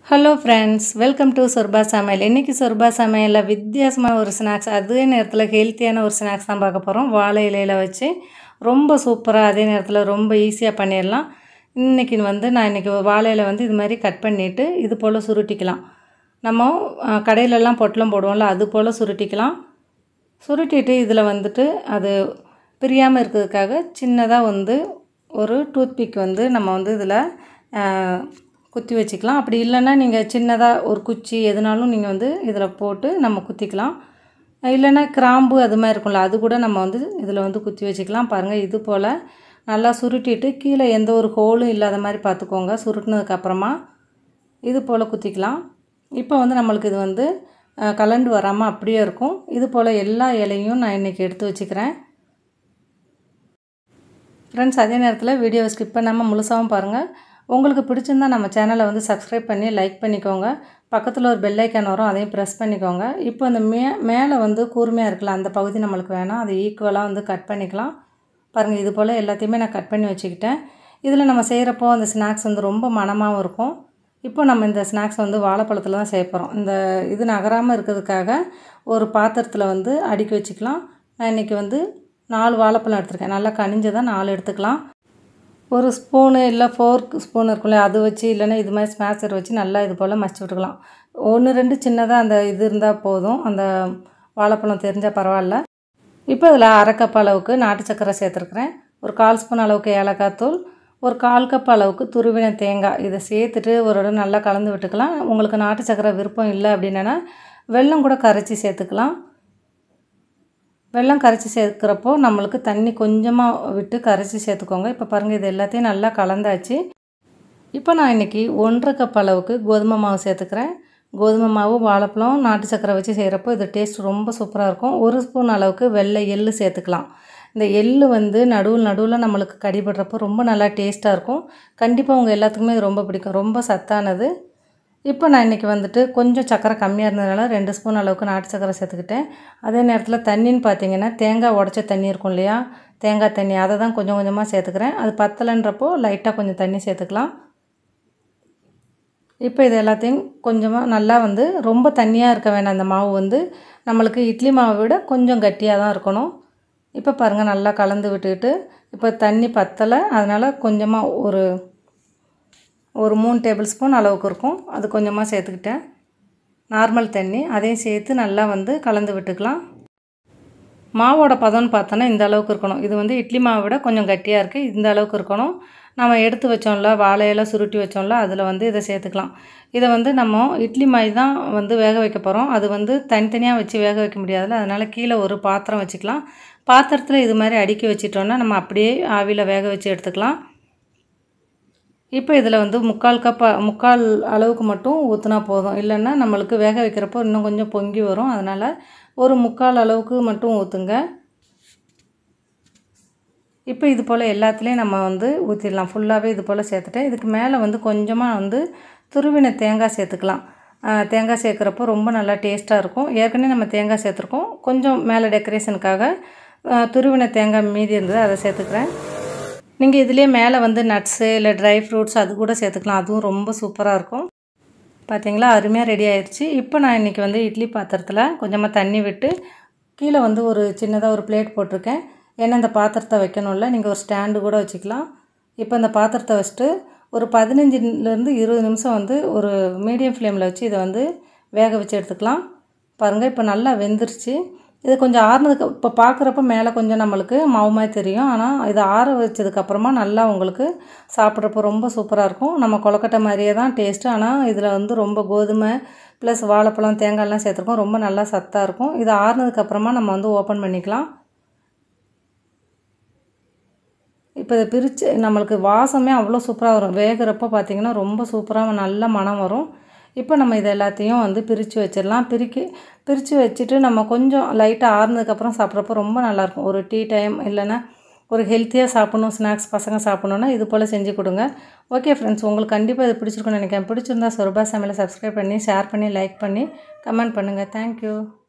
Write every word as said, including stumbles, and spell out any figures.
Hello friends, welcome to Shorba Samayal. இன்றைக்கி சொர்பா சமையலில் வித்தியாசமான ஒரு ஸ்நாக்ஸ், அதே நேரத்தில் ஹெல்த்தியான ஒரு ஸ்நாக்ஸ் தான் பார்க்க போகிறோம். வாழை இலையில் வச்சு ரொம்ப சூப்பராக, அதே நேரத்தில் ரொம்ப ஈஸியாக பண்ணிடலாம். இன்றைக்கி வந்து நான் இன்றைக்கி வாழை இலை வந்து இது மாதிரி கட் பண்ணிவிட்டு இது போல் சுருட்டிக்கலாம். நம்ம கடையிலலாம் பொட்டலம் போடுவோம்ல, அது போல் சுருட்டிக்கலாம். சுருட்டிட்டு இதில் வந்துட்டு அது பிரியாமல் இருக்கிறதுக்காக சின்னதாக வந்து ஒரு டூத்பிக் வந்து நம்ம வந்து இதில் குத்தி வச்சுக்கலாம். அப்படி இல்லைன்னா நீங்கள் சின்னதாக ஒரு குச்சி எதுனாலும் நீங்கள் வந்து இதில் போட்டு நம்ம குத்திக்கலாம். இல்லைன்னா கிராம்பு அது மாதிரி இருக்கும்ல, அது கூட நம்ம வந்து இதில் வந்து குத்தி வச்சுக்கலாம். பாருங்கள், இது போல் நல்லா சுருட்டிட்டு கீழே எந்த ஒரு ஹோலும் இல்லாத மாதிரி பார்த்துக்கோங்க. சுருட்டினதுக்கப்புறமா இது போல் குத்திக்கலாம். இப்போ வந்து நம்மளுக்கு இது வந்து கலண்டு வராமல் அப்படியே இருக்கும். இது போல் எல்லா இலையும் நான் இன்றைக்கி எடுத்து வச்சுக்கிறேன். ஃப்ரெண்ட்ஸ், அதே நேரத்தில் வீடியோவை ஸ்கிப் பண்ணாமல் முழுசாகவும் பாருங்கள். உங்களுக்கு பிடிச்சிருந்தால் நம்ம சேனலை வந்து சப்ஸ்கிரைப் பண்ணி லைக் பண்ணிக்கோங்க. பக்கத்தில் ஒரு பெல் ஐக்கான் வரும், அதையும் ப்ரெஸ் பண்ணிக்கோங்க. இப்போ அந்த மே மேலே வந்து கூர்மையாக இருக்குல்ல, அந்த பகுதி நம்மளுக்கு வேணாம், அதை ஈக்குவலாக வந்து கட் பண்ணிக்கலாம். பாருங்கள், இது போல் எல்லாத்தையுமே நான் கட் பண்ணி வச்சுக்கிட்டேன். இதில் நம்ம செய்கிறப்போ அந்த ஸ்நாக்ஸ் வந்து ரொம்ப மணமாகவும் இருக்கும். இப்போ நம்ம இந்த ஸ்நாக்ஸ் வந்து வாழைப்பழத்தில் தான் செய்ய போகிறோம். இந்த இது நகராமல் இருக்கிறதுக்காக ஒரு பாத்திரத்தில் வந்து அடுக்கி வச்சுக்கலாம். நான் இன்றைக்கி வந்து நாலு வாழைப்பழம் எடுத்துருக்கேன். நல்லா கனிஞ்சதான் நாலு எடுத்துக்கலாம். ஒரு ஸ்பூனு இல்லை ஃபோர்க் ஸ்பூன் இருக்குல்ல, அது வச்சு இல்லைன்னா இது மாதிரி ஸ்மேஷர் வச்சு நல்லா இது போல் மசிச்சு விட்டுக்கலாம். ஒன்று ரெண்டு சின்னதாக அந்த இது இருந்தால் போதும், அந்த வாழைப்பழம் தெரிஞ்சால் பரவாயில்ல. இப்போ இதில் அரை கப் அளவுக்கு நாட்டு சக்கரை சேர்த்துருக்குறேன். ஒரு கால் ஸ்பூன் அளவுக்கு ஏலக்காய் தூள், ஒரு கால் கப் அளவுக்கு துருவின தேங்காய், இதை சேர்த்துட்டு ஒரு இடம் நல்லா கலந்து விட்டுக்கலாம். உங்களுக்கு நாட்டு சக்கரை விருப்பம் இல்லை அப்படின்னா வெல்லம் கூட கரைச்சி சேர்த்துக்கலாம். வெல்லம் கரைச்சி சேர்க்குறப்போ நம்மளுக்கு தண்ணி கொஞ்சமாக விட்டு கரைச்சி சேர்த்துக்கோங்க. இப்போ பாருங்கள், இது எல்லாத்தையும் நல்லா கலந்தாச்சு. இப்போ நான் இன்றைக்கி ஒன்றரை கப் அளவுக்கு கோதுமை மாவு சேர்த்துக்கிறேன். கோதுமை மாவு வாழைப்பழம் நாட்டு சக்கரை வச்சு செய்கிறப்போ இது டேஸ்ட் ரொம்ப சூப்பராக இருக்கும். ஒரு ஸ்பூன் அளவுக்கு வெள்ளை எள்ளு சேர்த்துக்கலாம். இந்த எள்ளு வந்து நடுவில் நடுவில் நம்மளுக்கு கடிபடுறப்போ ரொம்ப நல்லா டேஸ்ட்டாக இருக்கும். கண்டிப்பாக உங்கள் எல்லாத்துக்குமே இது ரொம்ப பிடிக்கும், ரொம்ப சத்தானது. இப்போ நான் இன்றைக்கி வந்துட்டு கொஞ்சம் சக்கரை கம்மியாக இருந்ததுனால ரெண்டு ஸ்பூன் அளவுக்கு நாட்டு சக்கரை சேர்த்துக்கிட்டேன். அதே நேரத்தில் தண்ணின்னு பார்த்தீங்கன்னா தேங்காய் உடச்ச தண்ணி இருக்கும் இல்லையா, தேங்காய் தண்ணி, அதை தான் கொஞ்சம் கொஞ்சமாக சேர்த்துக்கிறேன். அது பத்தலைன்றப்போ லைட்டாக கொஞ்சம் தண்ணி சேர்த்துக்கலாம். இப்போ இது எல்லாத்தையும் கொஞ்சமாக நல்லா வந்து ரொம்ப தண்ணியாக இருக்க வேண்டாம். அந்த மாவு வந்து நம்மளுக்கு இட்லி மாவை விட கொஞ்சம் கட்டியாக தான் இருக்கணும். இப்போ பாருங்கள், நல்லா கலந்து விட்டுக்கிட்டு இப்போ தண்ணி பத்தலை, அதனால் கொஞ்சமாக ஒரு ஒரு மூணு டேபிள் ஸ்பூன் அளவுக்கு இருக்கும், அது கொஞ்சமாக சேர்த்துக்கிட்டேன். நார்மல் தண்ணி அதையும் சேர்த்து நல்லா வந்து கலந்து விட்டுக்கலாம். மாவோட பதம்னு பார்த்தோன்னா இந்த அளவுக்கு இருக்கணும். இது வந்து இட்லி மாவை விட கொஞ்சம் கட்டியாக இருக்குது, இந்த அளவுக்கு இருக்கணும். நம்ம எடுத்து வச்சோம்ல, வாழையெல்லாம் சுருட்டி வச்சோம்ல, அதில் வந்து இதை சேர்த்துக்கலாம். இதை வந்து நம்ம இட்லி மாதிரி தான் வந்து வேக வைக்க போகிறோம். அது வந்து தனித்தனியாக வச்சு வேக வைக்க முடியாதுல்ல, அதனால் கீழே ஒரு பாத்திரம் வச்சுக்கலாம். பாத்திரத்தில் இது மாதிரி அடுக்கி வச்சிட்டோன்னா நம்ம அப்படியே ஆவியில் வேக வச்சு எடுத்துக்கலாம். இப்போ இதில் வந்து முக்கால் கப் முக்கால் அளவுக்கு மட்டும் ஊற்றினா போதும், இல்லைன்னா நம்மளுக்கு வேக வைக்கிறப்போ இன்னும் கொஞ்சம் பொங்கி வரும். அதனால் ஒரு முக்கால் அளவுக்கு மட்டும் ஊற்றுங்க. இப்போ இது போல் எல்லாத்துலேயும் நம்ம வந்து ஊற்றிடலாம். ஃபுல்லாகவே இது போல் சேர்த்துட்டேன். இதுக்கு மேலே வந்து கொஞ்சமாக வந்து துருவின தேங்காய் சேர்த்துக்கலாம். தேங்காய் சேர்க்குறப்போ ரொம்ப நல்லா டேஸ்ட்டாக இருக்கும். ஏற்கனவே நம்ம தேங்காய் சேர்த்துருக்கோம், கொஞ்சம் மேலே டெக்கரேஷனுக்காக துருவின தேங்காய் மீதி இருந்தது, அதை சேர்த்துக்கிறேன். நீங்கள் இதுலேயே மேலே வந்து நட்ஸு இல்லை ட்ரை ஃப்ரூட்ஸ் அது கூட சேர்த்துக்கலாம், அதுவும் ரொம்ப சூப்பராக இருக்கும். பார்த்தீங்களா, அருமையாக ரெடி ஆயிடுச்சு. இப்போ நான் இன்றைக்கி வந்து இட்லி பாத்திரத்தில் கொஞ்சமாக தண்ணி விட்டு கீழே வந்து ஒரு சின்னதாக ஒரு பிளேட் போட்டிருக்கேன். ஏன்னா இந்த பாத்திரத்தை வைக்கணும்ல, நீங்கள் ஒரு ஸ்டாண்டு கூட வச்சுக்கலாம். இப்போ இந்த பாத்திரத்தை வச்சுட்டு ஒரு பதினஞ்சுலேருந்து இருபது நிமிஷம் வந்து ஒரு மீடியம் ஃப்ளேமில் வச்சு இதை வந்து வேக வச்சு எடுத்துக்கலாம். பாருங்கள், இப்போ நல்லா வெந்துருச்சு. இது கொஞ்சம் ஆறுனதுக்கு இப்போ பார்க்குறப்ப மேலே கொஞ்சம் நம்மளுக்கு மாவு மாதிரி தெரியும், ஆனால் இதை ஆற வச்சதுக்கப்புறமா நல்லா உங்களுக்கு சாப்பிட்றப்போ ரொம்ப சூப்பராக இருக்கும். நம்ம கொழுக்கட்டை மாதிரியே தான் டேஸ்ட்டு, ஆனால் இதில் வந்து ரொம்ப கோதுமை ப்ளஸ் வாழைப்பழம் தேங்காயெல்லாம் சேர்த்துருக்கோம், ரொம்ப நல்லா சத்தாக இருக்கும். இது ஆறுனதுக்கப்புறமா நம்ம வந்து ஓப்பன் பண்ணிக்கலாம். இப்போ இதை பிரித்து நம்மளுக்கு வாசமே அவ்வளோ சூப்பராக வரும். வேகிறப்போ பார்த்திங்கன்னா ரொம்ப சூப்பராக நல்ல மனம் வரும். இப்போ நம்ம இது எல்லாத்தையும் வந்து பிரித்து வச்சிடலாம். பிரிக்கி பிரித்து வச்சுட்டு நம்ம கொஞ்சம் லைட்டாக ஆறுனதுக்கப்புறம் சாப்பிட்றப்போ ரொம்ப நல்லாயிருக்கும். ஒரு டீ டைம் இல்லைன்னா ஒரு ஹெல்த்தியாக சாப்பிட்ணும், ஸ்நாக்ஸ் பசங்க சாப்பிட்ணுன்னா இது போல் செஞ்சு கொடுங்க. ஓகே ஃப்ரெண்ட்ஸ், உங்களுக்கு கண்டிப்பாக இது பிடிச்சிருக்குன்னு நினைக்கிறேன். பிடிச்சிருந்தா சொர்பா சமையலை சப்ஸ்கிரைப் பண்ணி ஷேர் பண்ணி லைக் பண்ணி கமெண்ட் பண்ணுங்கள். தேங்க்யூ.